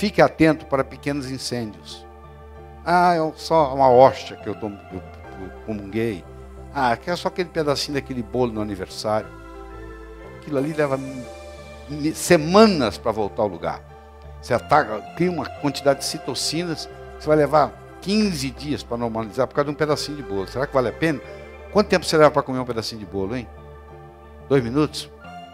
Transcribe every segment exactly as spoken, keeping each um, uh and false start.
Fique atento para pequenos incêndios. Ah, é só uma hóstia que eu, tom, eu, eu comunguei. Ah, é só aquele pedacinho daquele bolo no aniversário. Aquilo ali leva semanas para voltar ao lugar. Você ataca, cria uma quantidade de citocinas, você vai levar quinze dias para normalizar por causa de um pedacinho de bolo. Será que vale a pena? Quanto tempo você leva para comer um pedacinho de bolo, hein? Dois minutos?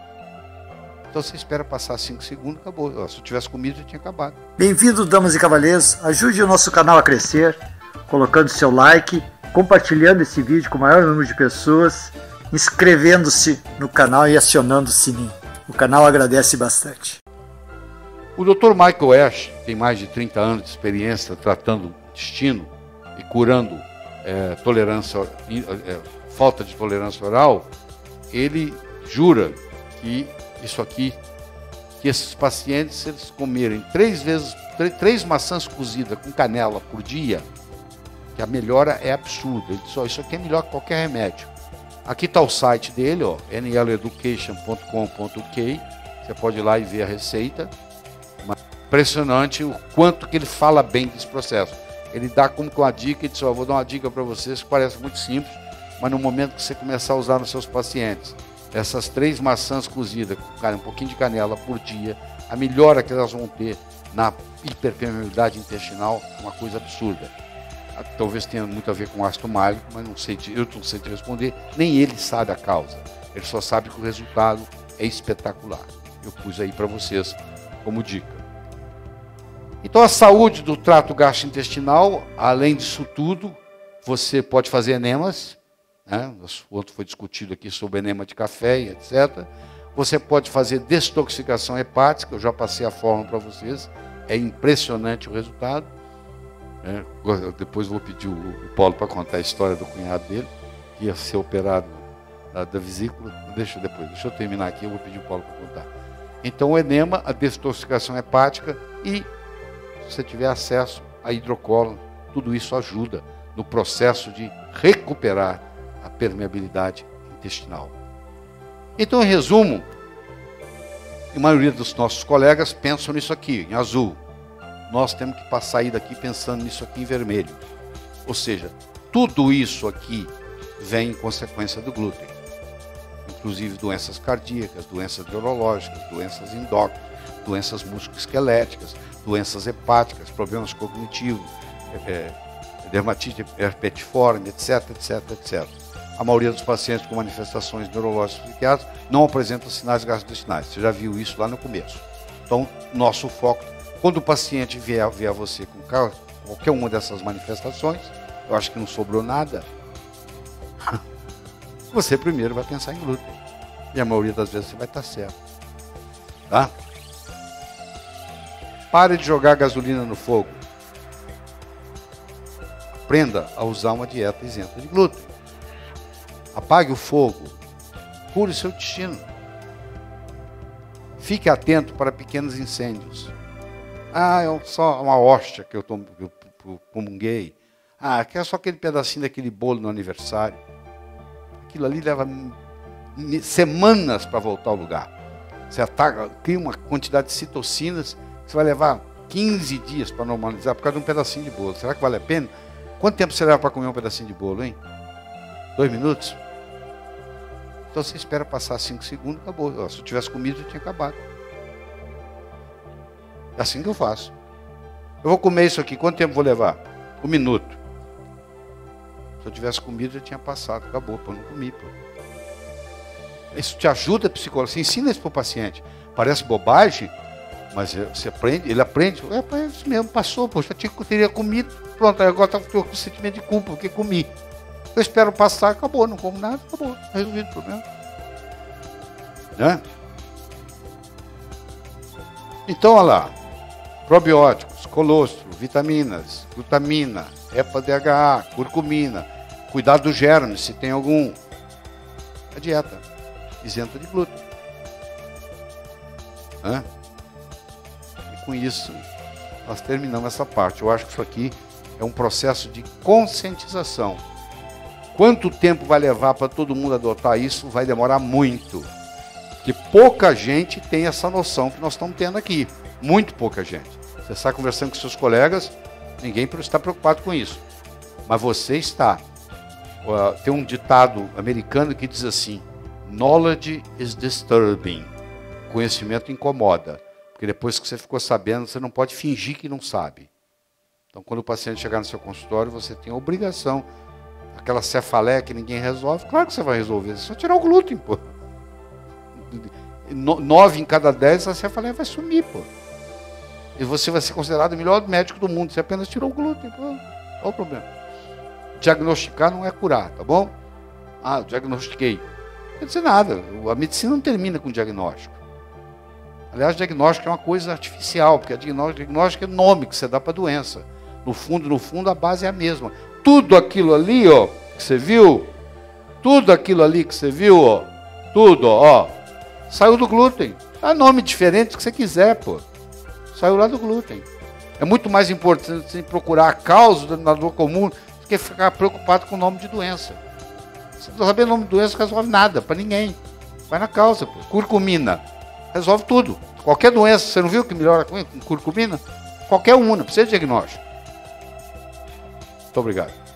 Então você espera passar cinco segundos, acabou. Se eu tivesse comido, já tinha acabado. Bem-vindo, damas e cavaleiros. Ajude o nosso canal a crescer, colocando seu like, compartilhando esse vídeo com o maior número de pessoas, inscrevendo-se no canal e acionando o sininho. O canal agradece bastante. O doutor Michael Ash tem mais de trinta anos de experiência tratando intestino e curando é, tolerância, é, falta de tolerância oral. Ele jura que isso aqui, que esses pacientes, se eles comerem três vezes, três maçãs cozidas com canela por dia, que a melhora é absurda. Ele diz, ó, isso aqui é melhor que qualquer remédio. Aqui está o site dele, ó, n l education ponto com ponto u k. Você pode ir lá e ver a receita. Impressionante o quanto que ele fala bem desse processo. Ele dá como que uma dica e diz, ó, vou dar uma dica para vocês que parece muito simples, mas no momento que você começar a usar nos seus pacientes, essas três maçãs cozidas com um pouquinho de canela por dia, a melhora que elas vão ter na hiperpermeabilidade intestinal, uma coisa absurda. Talvez tenha muito a ver com ácido málico, mas não sei, eu não sei te responder, nem ele sabe a causa. Ele só sabe que o resultado é espetacular. Eu pus aí para vocês como dica. Então a saúde do trato gastrointestinal, além disso tudo, você pode fazer enemas, né? O outro foi discutido aqui sobre enema de café e etcétera. Você pode fazer detoxificação hepática, eu já passei a fórmula para vocês, é impressionante o resultado. É, depois vou pedir o, o Paulo para contar a história do cunhado dele, que ia ser operado da, da vesícula. Deixa depois, deixa eu terminar aqui, eu vou pedir o Paulo para contar. Então o enema, a detoxificação hepática e, se você tiver acesso a hidrocolo, tudo isso ajuda no processo de recuperar a permeabilidade intestinal. Então, em resumo, a maioria dos nossos colegas pensam nisso aqui, em azul. Nós temos que sair daqui pensando nisso aqui em vermelho. Ou seja, tudo isso aqui vem em consequência do glúten. Inclusive doenças cardíacas, doenças neurológicas, doenças endócrinas, doenças musculoesqueléticas, doenças hepáticas, problemas cognitivos, é, dermatite herpetiforme, etc, etc, etcétera. A maioria dos pacientes com manifestações neurológicas psiquiátricas não apresentam sinais gastrointestinais. Você já viu isso lá no começo. Então, nosso foco, quando o paciente vier, vier a você com qualquer uma dessas manifestações, eu acho que não sobrou nada, você primeiro vai pensar em glúten. E a maioria das vezes você vai estar certo. Tá? Pare de jogar gasolina no fogo. Aprenda a usar uma dieta isenta de glúten. Apague o fogo. Cure seu intestino. Fique atento para pequenos incêndios. Ah, é só uma hóstia que eu, tom, eu, eu comunguei. Ah, é só aquele pedacinho daquele bolo no aniversário. Aquilo ali leva semanas para voltar ao lugar. Você ataca, cria uma quantidade de citocinas, você vai levar quinze dias para normalizar por causa de um pedacinho de bolo. Será que vale a pena? Quanto tempo você leva para comer um pedacinho de bolo, hein? Dois minutos? Então você espera passar cinco segundos, acabou. Se eu tivesse comido, já tinha acabado. É assim que eu faço. Eu vou comer isso aqui, quanto tempo vou levar? Um minuto. Se eu tivesse comido, já tinha passado, acabou, pô, não comi, pô. Isso te ajuda, psicólogo, você ensina isso para o paciente. Parece bobagem, mas você aprende, ele aprende, é isso mesmo, passou, pô, já tinha, teria comido, pronto, agora estou com sentimento de culpa, porque comi. Eu espero passar, acabou, não como nada, acabou, resolvido o problema. Né? Então, olha lá, probióticos, colostro, vitaminas, glutamina, EPA D H A, curcumina, cuidado dos germes, se tem algum. A dieta isenta de glúten. Hã? E com isso, nós terminamos essa parte. Eu acho que isso aqui é um processo de conscientização. Quanto tempo vai levar para todo mundo adotar isso? Vai demorar muito. Porque pouca gente tem essa noção que nós estamos tendo aqui. Muito pouca gente. Você está conversando com seus colegas, ninguém está preocupado com isso. Mas você está. Tem um ditado americano que diz assim: knowledge is disturbing. Conhecimento incomoda. Porque depois que você ficou sabendo, você não pode fingir que não sabe. Então, quando o paciente chegar no seu consultório, você tem a obrigação. Aquela cefaleia que ninguém resolve, claro que você vai resolver. É só tirar o glúten, pô. Nove em cada dez, a cefaleia vai sumir, pô. E você vai ser considerado o melhor médico do mundo. Você apenas tirou o glúten, pô. Qual o problema? Diagnosticar não é curar, tá bom? Ah, diagnostiquei. Não quer dizer nada. A medicina não termina com diagnóstico. Aliás, diagnóstico é uma coisa artificial, porque a diagnóstico, diagnóstico é nome que você dá para a doença. No fundo, no fundo, a base é a mesma. Tudo aquilo ali, ó, que você viu, tudo aquilo ali que você viu, ó, tudo, ó, saiu do glúten. Dá nome diferente que você quiser, pô. Saiu lá do glúten. É muito mais importante você procurar a causa do denominador comum do que ficar preocupado com o nome de doença. Se não saber o nome de doença, não resolve nada, para ninguém. Vai na causa, pô. Curcumina. Resolve tudo. Qualquer doença, você não viu que melhora com curcumina? Qualquer uma, não precisa de diagnóstico. Muito obrigado.